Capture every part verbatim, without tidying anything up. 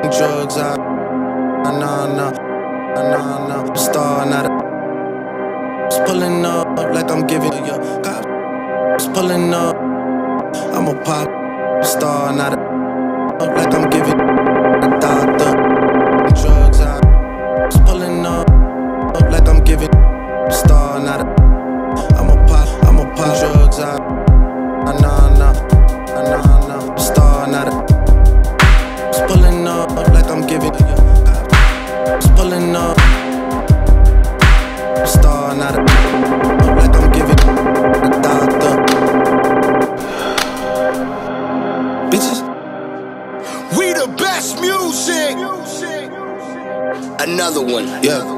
drugs. I, nah, nah, nah, nah. Star, not a. Just pulling up like I'm giving you. Cops just pulling up. I'm a pop star, not a. Like I'm giving a doctor drugs. I just pulling up like I'm giving star, not a. I'm a pop, I'm a pop drugs. I, nah, nah, nah, nah. Star, not a. Just pulling up like I'm giving. Just pulling up. Star, not a. Like I'm giving a doctor. Bitches. We the best music. Another one. Yeah.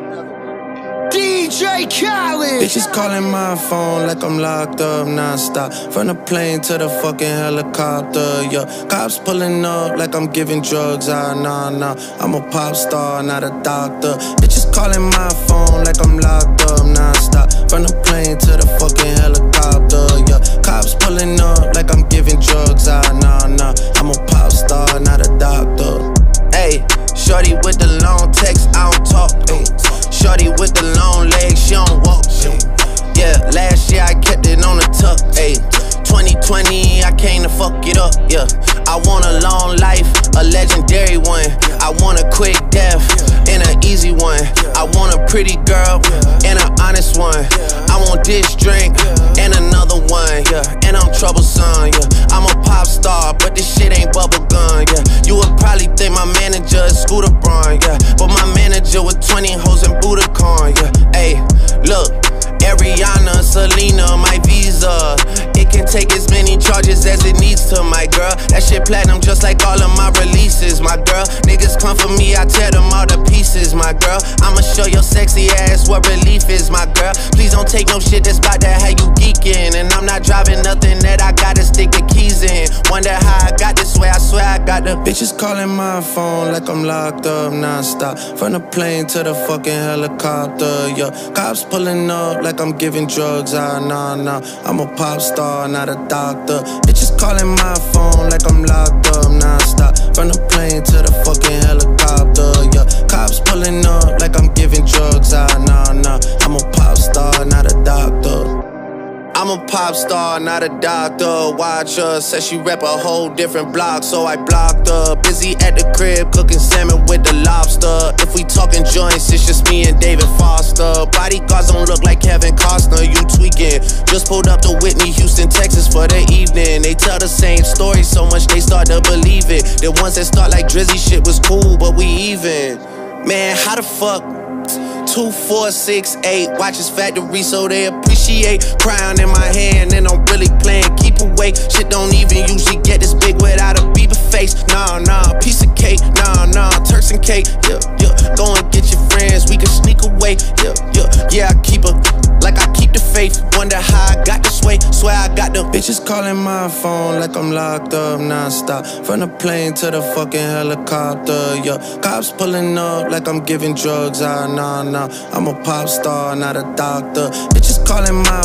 D J Khaled. Bitches calling my phone like I'm locked up non-stop. From the plane to the fucking helicopter, yeah. Cops pulling up like I'm giving drugs, ah, nah, nah. I'm a pop star, not a doctor. Bitches calling my phone like I'm locked up non-stop. From the plane to the fucking helicopter, yeah. Cops pulling up like I'm giving drugs, ah, nah, nah. I'm a pop star, not a doctor. Ayy, shorty with the long text, I don't talk, ayy. Shorty with the long legs, she don't walk. Yeah, last year I kept it on the tuck. Ayy, twenty twenty, I came to fuck it up. Yeah, I want a long life, a legendary one. I want a quick death and an easy one. I want a pretty girl and an honest one. I want this drink and another one. Yeah, and I'm troublesome. Yeah, I'm a pop star, but this shit ain't bubblegum. Yeah, you would probably think my manager is Scooter Braun. Yeah, but my manager with twenty hoes and Budokan. Yeah, ayy, look. Ariana, Selena, my visa. It can take as many charges as it needs to, my girl. That shit platinum just like all of my releases, my girl. Niggas come for me, I tear them all to pieces, my girl. I'ma show your sexy ass what relief is, my girl. Please don't take no shit that's about to have you geeking. And I'm not driving nothing that I gotta stick the keys in. Wonder how I got this way, I swear I got the bitches calling my phone like I'm locked up non-stop. From the plane to the fucking helicopter, yeah. Cops pulling up like I'm giving drugs, ah, nah, nah. I'm a pop star, not a doctor. Bitches calling my phone like I'm locked up non-stop. From the plane to the fucking helicopter, yeah. Cops pulling up like I'm giving drugs, ah, nah, nah. I'm a pop star, not a doctor. I'm a pop star, not a doctor. Watch her, said she rep a whole different block, so I blocked her. Busy at the crib, cooking salmon with the lobster. If we talking joints, it's just me and David Foster. Bodyguards don't look like Kevin Costner, you tweaking. Just pulled up to Whitney, Houston, Texas for the evening. They tell the same story so much they start to believe it. The ones that start like Drizzy shit was cool, but we even. Man, how the fuck? Two, four, six, eight, watches factory so they appreciate. Crown in my hand and I'm really playing keep away. Shit don't even usually get this big without a Bieber face. Nah, nah, piece of cake, nah, nah, Turks and cake. Yeah, yeah, go and get your friends, we can sneak away. Yeah, yeah, yeah, I keep a, like I keep the faith. Wonder how I got this way, swear I got the bitches calling my phone like I'm locked up non-stop. From the plane to the fucking helicopter, yeah. Cops pulling up like I'm giving drugs, ah, nah, nah. I'm a pop star, not a doctor. Bitches calling my